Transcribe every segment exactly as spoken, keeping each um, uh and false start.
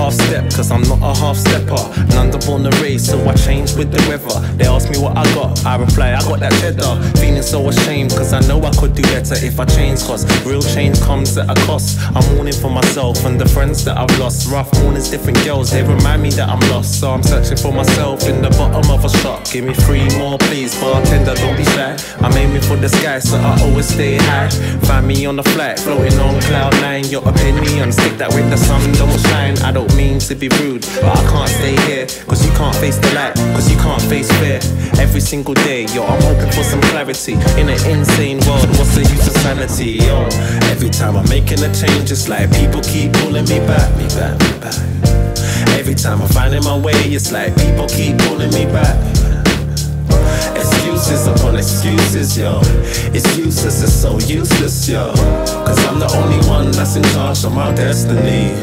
half step, cause I'm not a half stepper. None born to race, so I change with the weather. They ask me what I got, I reply, I got that cheddar. Feeling so ashamed, cause I know I could do better if I change, cause real change comes at a cost. I'm mourning for myself and the friends that I've lost. Rough mornings, different girls, they remind me that I'm lost. So I'm searching for myself in the bottom of a shop. Give me three more please, bartender, don't be shy. I'm aiming for the sky, so I always stay high. Find me on the flight, floating on cloud nine. Your opinion, stick that with the sun, don't shine. I don't mean to be rude, but I can't stay here, cause you can't face the light, cause you can't face fear. Every single day, yo, I'm hoping for some clarity. In an insane world, what's the use of sanity, yo? Every time I'm making a change, it's like people keep pulling me back, me back, me back. Every time I'm finding my way, it's like people keep pulling me back. Excuses upon excuses, yo. It's useless, it's so useless, yo. Cause I'm the only one that's in charge of my destiny.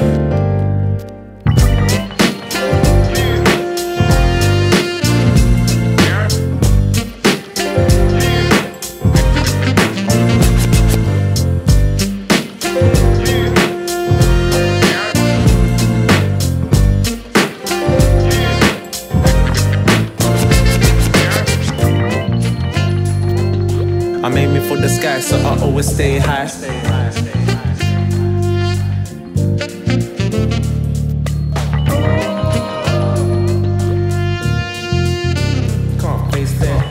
I'm aiming for the sky, so I always stay high. Can't face that.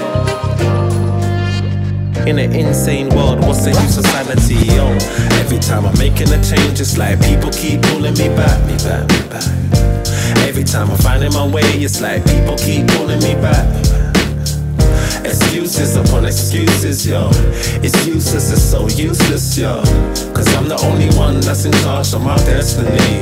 In an insane world, what's the use of sanity, yo? Every time I'm making a change, it's like people keep pulling me back, me back, me back. Every time I'm finding my way, it's like people keep pulling me back. Excuses upon excuses, yo. It's useless, it's so useless, yo. Cause I'm the only one that's in charge of my destiny.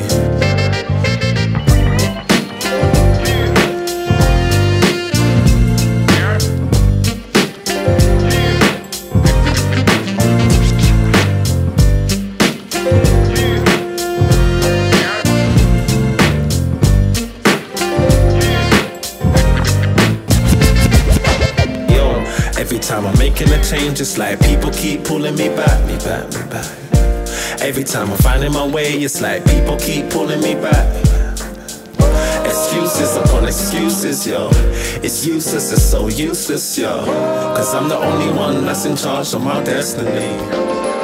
Every time I'm making a change, it's like people keep pulling me back, me back, me back. Every time I'm finding my way, it's like people keep pulling me back. Excuses upon excuses, yo. It's useless, it's so useless, yo. Cause I'm the only one that's in charge of my destiny.